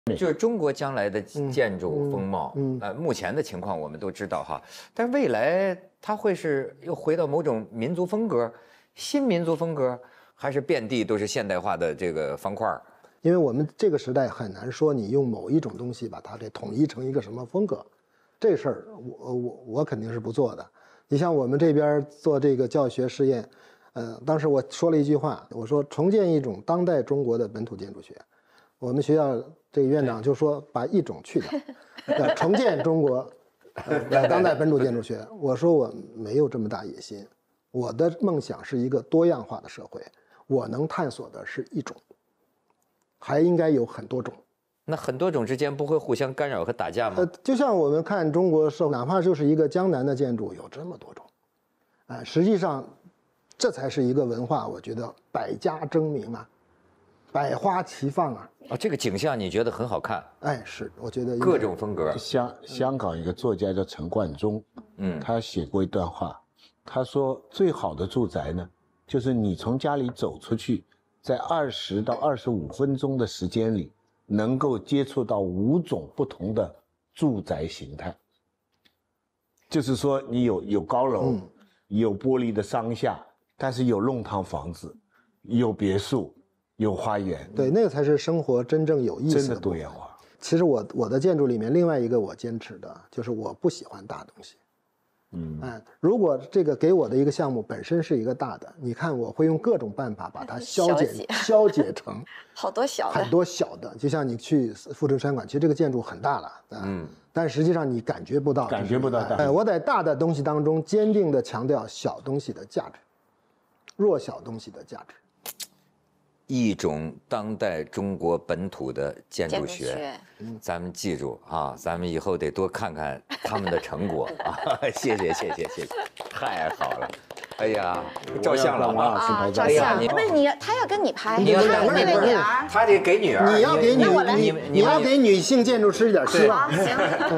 就是中国将来的建筑风貌，目前的情况我们都知道哈，但未来它会是又回到某种民族风格、新民族风格，还是遍地都是现代化的这个方块？ 因为我们这个时代很难说你用某一种东西把它给统一成一个什么风格，这事儿我肯定是不做的。你像我们这边做这个教学试验，当时我说了一句话，我说重建一种当代中国的本土建筑学。我们学校这个院长就说把一种去掉，重建中国当代本土建筑学。我说我没有这么大野心，我的梦想是一个多样化的社会，我能探索的是一种，还应该有很多种。 那很多种之间不会互相干扰和打架吗？ 就像我们看中国社会，哪怕就是一个江南的建筑，有这么多种，实际上这才是一个文化，我觉得百家争鸣啊，百花齐放啊。 这个景象你觉得很好看？ 是，我觉得各种风格。 香港一个作家叫陈冠中，他写过一段话，他说最好的住宅呢，就是你从家里走出去，在20到25分钟的时间里，能够接触到5种不同的住宅形态。就是说，你有高楼，有玻璃的商厦，但是有弄堂房子，有别墅。有花园， 对，那个才是生活真正有意思的。 真的多元化。 其实我的建筑里面，另外一个我坚持的就是我不喜欢大东西。如果这个给我的一个项目本身是一个大的，你看我会用各种办法把它消解成很多小的。就像你去富春山馆，其实这个建筑很大了，但实际上你感觉不到大。我在大的东西当中坚定地强调小东西的价值，弱小东西的价值。 一种当代中国本土的建筑学，咱们记住啊，咱们以后得多看看他们的成果啊！谢谢，太好了！哎呀，照相了啊！照相，不是你，他要跟你拍， 你要那个女儿， 他得给女儿， 你要给女性建筑师一点希望。 行。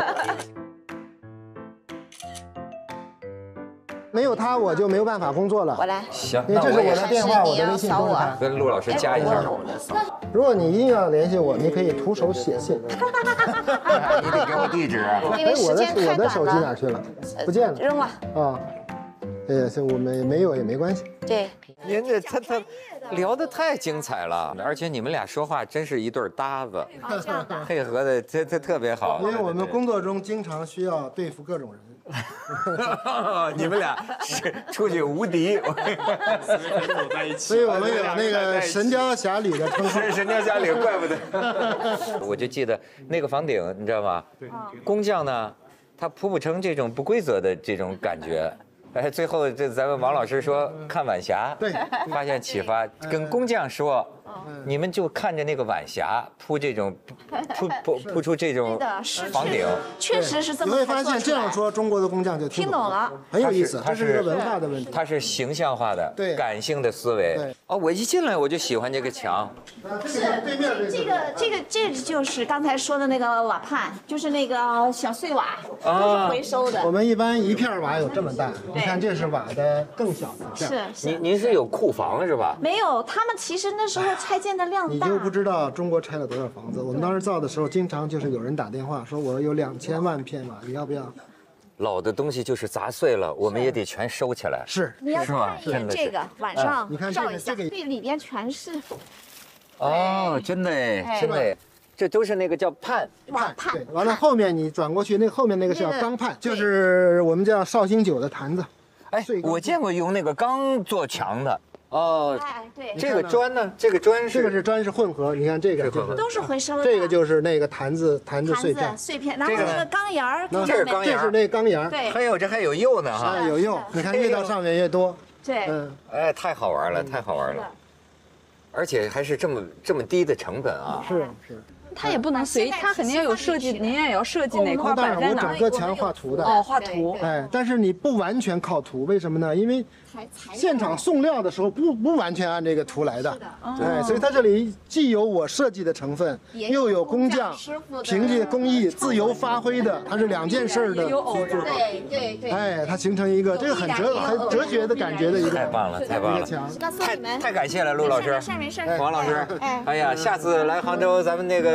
没有他我就没有办法工作了。 我来， 行， 因为这是我的电话，我的微信都是他。 跟陆老师加一下。 如果你一定要联系我，你可以徒手写信。 你得给我地址。 因为时间太短了。 我的手机哪去了？不见了。 扔了。 我们没有也没关系。 对。 您这他聊得太精彩了，而且你们俩说话真是一对搭子，配合的特别好。 因为我们工作中经常需要对付各种人。 你们俩是出去无敌， 所以我们有那个《神雕侠侣》的称号。 神雕侠侣，怪不得。我就记得那个房顶，你知道吗？对，工匠呢，他铺不成这种不规则的这种感觉。最后咱们王老师说看晚霞， 对， 发现启发，跟工匠说，你们就看着那个晚霞铺这种铺出这种房顶， 确实是这么。 你会发现这样说，中国的工匠就听懂了，很有意思。这是一个文化的问题， 它是形象化的， 对， 感性的思维。我一进来我就喜欢这个墙。 是对面这就是刚才说的那个瓦畔，就是那个小碎瓦，都是回收的。 我们一般一片瓦有这么大。你看，这是瓦的更小的。 是。 您是有库房是吧？ 没有，他们其实那时候拆建的量大。 你就不知道中国拆了多少房子。我们当时造的时候，经常就是有人打电话说，我有2000万片瓦，你要不要？ 老的东西就是砸碎了，我们也得全收起来。 是， 你要看一眼这个，晚上你看照一下， 这个里边全是。 真的哎，真的哎。这都是那个叫畔， 对，完了后面你转过去，那后面那个叫钢畔，就是我们叫绍兴酒的坛子。 我见过用那个钢做墙的。 对。 这个砖呢？这个砖是混合，你看这个都是回收的。 这个就是那个坛子碎片， 然后那个钢沿儿， 这是钢沿， 这是那钢沿。 对。 这还有釉呢哈。 有釉，你看越到上面越多。 对。 太好玩了，太好玩了。而且还是这么低的成本啊。 是。 它也不能随，它肯定要有设计，您也要设计哪块摆在哪。 我整个墙画图的。 画图。 但是你不完全靠图，为什么呢？因为现场送料的时候不完全按这个图来的。所以它这里既有我设计的成分，又有工匠凭借工艺自由发挥的，它是2件事的。 对。 它形成一个这个很哲学的感觉的一个。 太棒了，太棒了！太感谢了，陆老师， 没事。 王老师，哎呀，下次来杭州，咱们那个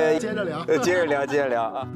接着聊， 接着聊，接着聊啊。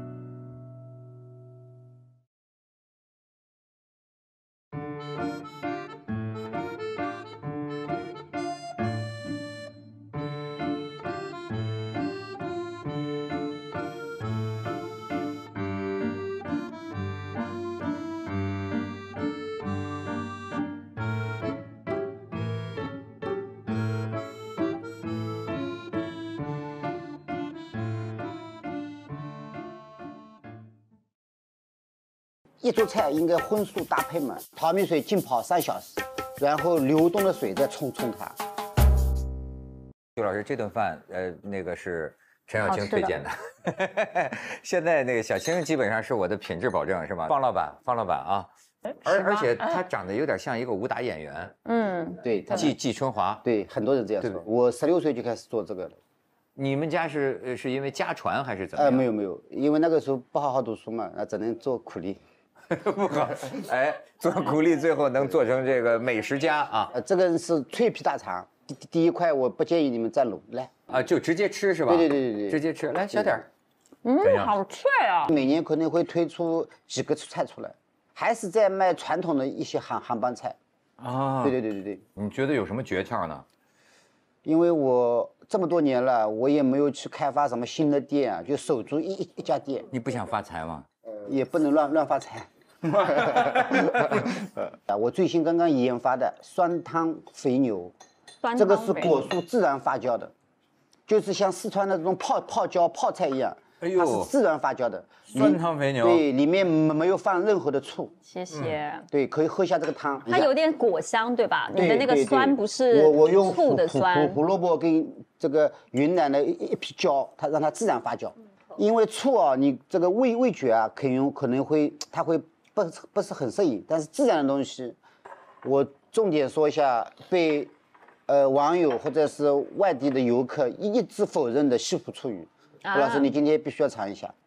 一桌菜应该荤素搭配嘛，淘米水浸泡3小时，然后流动的水再冲它。 邱老师，这顿饭那个是陈小青推荐的，现在那个小青基本上是我的品质保证，是吧？方老板啊，而且他长得有点像一个武打演员， 对， 季春华， 对，很多人这样说。我16岁就开始做这个了。 你们家是因为家传还是怎么样？ 没有，因为那个时候不好好读书嘛，那只能做苦力。 不好，做苦力最后能做成这个美食家啊！ 这个是脆皮大肠，第一块我不建议你们蘸卤，来啊，就直接吃是吧？ 对， 直接吃，来小点儿。 好脆啊！ 每年可能会推出几个菜出来，还是在卖传统的一些杭帮菜啊。 对。 你觉得有什么诀窍呢？ 因为我这么多年了，我也没有去开发什么新的店啊，就守住一家店。 你不想发财吗？ 也不能乱发财。我最新刚刚研发的酸汤肥牛，这个是果蔬自然发酵的，就是像四川的这种泡椒泡菜一样，它是自然发酵的酸汤肥牛。 对，里面没有放任何的醋。 谢谢。 对，可以喝一下这个汤。 它有点果香，对吧？你的那个酸不是我用醋的酸， 胡萝卜跟这个云南的一批椒，它让它自然发酵。因为醋啊，你这个味觉啊，可能会它会不是很适应，但是自然的东西，我重点说一下，被网友或者是外地的游客一直否认的西湖醋鱼，胡老师你今天必须要尝一下。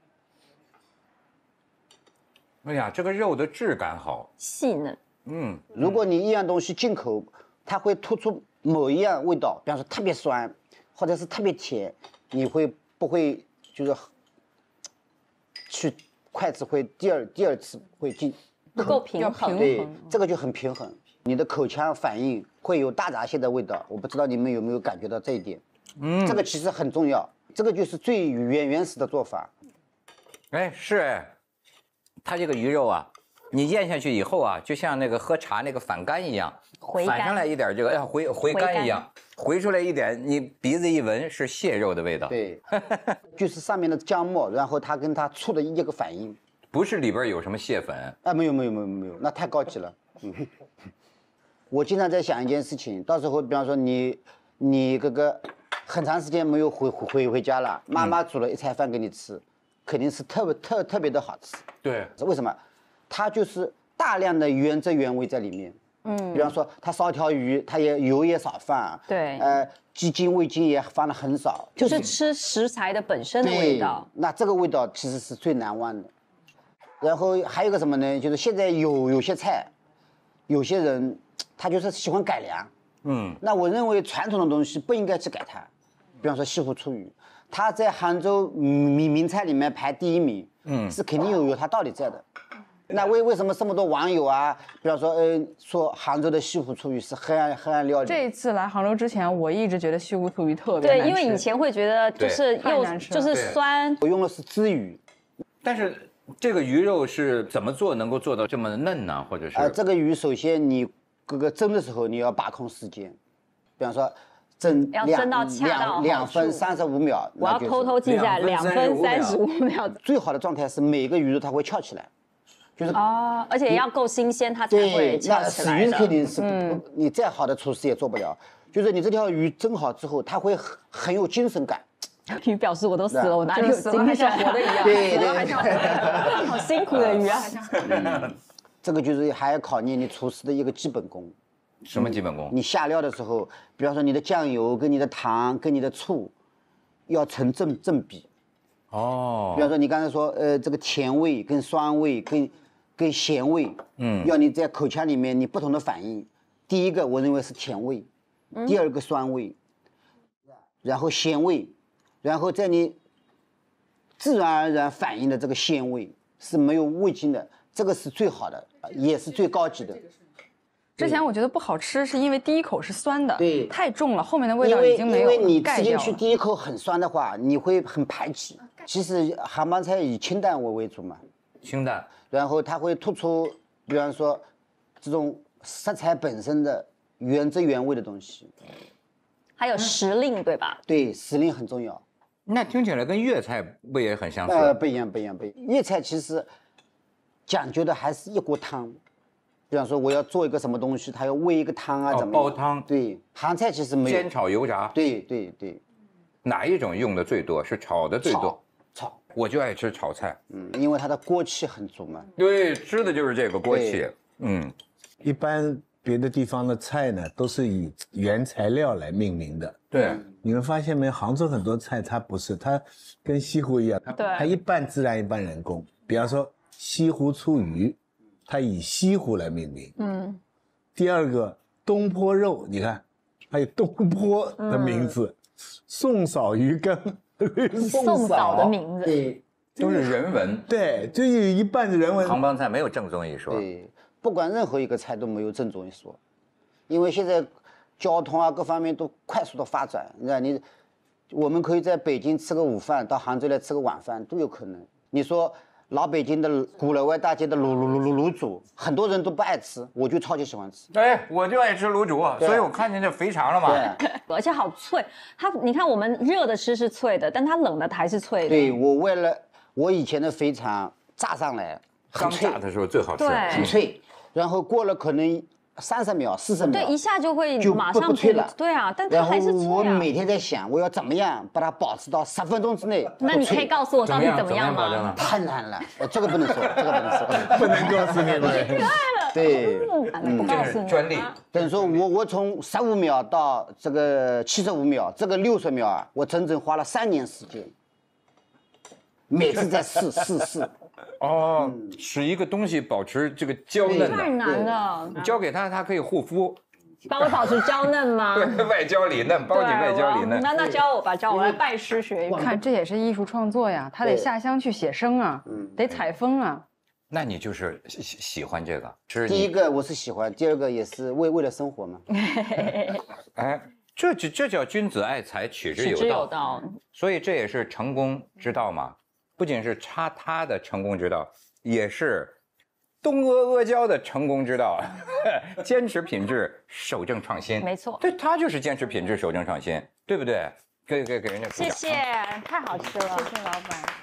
哎呀，这个肉的质感好， 细嫩。 如果你一样东西进口，它会突出某一样味道，比方说特别酸，或者是特别甜，你不会就是去筷子会第二次会进不够平衡， 对，这个就很平衡，你的口腔反应会有大闸蟹的味道，我不知道你们有没有感觉到这一点。这个其实很重要，这个就是最原始的做法。 它这个鱼肉啊，你咽下去以后啊，就像那个喝茶那个反甘一样，反上来一点这个回甘一样，回出来一点，你鼻子一闻是蟹肉的味道。 对，就是上面的姜末，然后它跟它醋的一个反应。 不是里边有什么蟹粉啊？没有，那太高级了。我经常在想一件事情，到时候比方说你哥哥很长时间没有回家了，妈妈煮了一菜饭给你吃，肯定是特别的好吃。 对， 为什么？它就是大量的原汁原味在里面。比方说它烧条鱼，它油也少放， 对， 鸡精味精也放的很少， 就是吃食材的本身的味道。 那这个味道其实是最难忘的。然后还有一个什么呢？就是现在有些菜，有些人他就是喜欢改良。那我认为传统的东西不应该去改它。比方说西湖醋鱼，它在杭州名菜里面排第1名，是肯定有它道理在的。那为什么这么多网友啊，比方说说杭州的西湖醋鱼是黑暗料理？ 这一次来杭州之前，我一直觉得西湖醋鱼特别难吃。 对，因为以前会觉得就是就是酸。 我用的是鲻鱼， 但是这个鱼肉是怎么做能够做到这么嫩呢？或者是这个鱼首先你这个蒸的时候你要把控时间，比方说蒸要蒸到恰到 2分35秒。 我要偷偷记下2分35秒。 最好的状态是每个鱼肉它会翘起来。就是而且要够新鲜，它才会翘起来的。 那死鱼肯定是你再好的厨师也做不了。就是你这条鱼蒸好之后，它会很有精神感。 鱼表示我都死了，我哪里有精神？ 像活的一样。 对， 好辛苦的鱼啊！ 这个就是还要考验你厨师的一个基本功。 什么基本功？ 你下料的时候，比方说你的酱油跟你的糖跟你的醋要成正比。比方说你刚才说这个甜味跟酸味跟咸味，要你在口腔里面你不同的反应。第一个我认为是甜味，第二个酸味，然后咸味，然后在你自然而然反映的这个鲜味是没有味精的，这个是最好的，也是最高级的。 之前我觉得不好吃，是因为第一口是酸的， 对， 太重了，后面的味道已经没有了， 因为你盖掉了吃进去第一口很酸的话，你会很排斥。其实杭帮菜以清淡为主嘛， 清淡， 然后它会突出，比方说这种食材本身的原汁原味的东西。 还有时令，对吧？ 对，时令很重要。 那听起来跟粤菜不也很相似？ 不一样。粤菜其实讲究的还是一锅汤。比方说我要做一个什么东西，它要煨一个汤啊，怎么煲汤？ 对，杭菜其实没有。 煎炒油炸。 对。 哪一种用的最多？是炒的最多。 炒。 我就爱吃炒菜。 因为它的锅气很足嘛。 对，吃的就是这个锅气。 一般别的地方的菜呢，都是以原材料来命名的。 对， 你们发现没？杭州很多菜它不是，它跟西湖一样，它一半自然一半人工。比方说西湖醋鱼。它以西湖来命名。第二个东坡肉，你看，还有东坡的名字。宋嫂鱼羹， 宋嫂的名字， 对， 都是人文。 对，就有一半的人文。 杭帮菜没有正宗一说。 对，不管任何一个菜都没有正宗一说，因为现在交通啊各方面都快速的发展，我们可以在北京吃个午饭，到杭州来吃个晚饭都有可能。你说。老北京的鼓楼外大街的卤煮，很多人都不爱吃，我就超级喜欢吃。 哎，我就爱吃卤煮，所以我看见这肥肠了嘛。 对， 而且好脆。你看我们热的吃是脆的，但它冷的还是脆的。 对，我以前的肥肠炸上来， 刚炸的时候最好吃， 很脆，然后过了可能30秒、40秒， 对，一下就会马上不脆了。 对啊，但它还是脆啊。 我每天在想，我要怎么样把它保持到10分钟之内。 那你可以告诉我到底怎么样吗？ 太难了，这个不能说， 不能告诉你们。 对， 不告诉你专利。 等于说我从15秒到这个75秒，这个60秒啊，我整整花了3年时间，每次在试。 使一个东西保持这个娇嫩， 太难了。 交给他，它可以护肤， 帮我保持娇嫩吗？ 对，外焦里嫩，包你外焦里嫩。 那教我吧，教我来拜师学艺。 看，这也是艺术创作呀，他得下乡去写生啊，得采风啊。 那你就是喜欢这个？ 第一个我是喜欢，第二个也是为了生活嘛。 哎，这叫君子爱财，取之有道。所以这也是成功之道嘛。不仅是他的成功之道，也是东阿胶的成功之道。坚持品质，守正创新。 没错， 对，他就是坚持品质，守正创新，对不对？给人家鼓掌。 谢谢，太好吃了， 谢谢老板。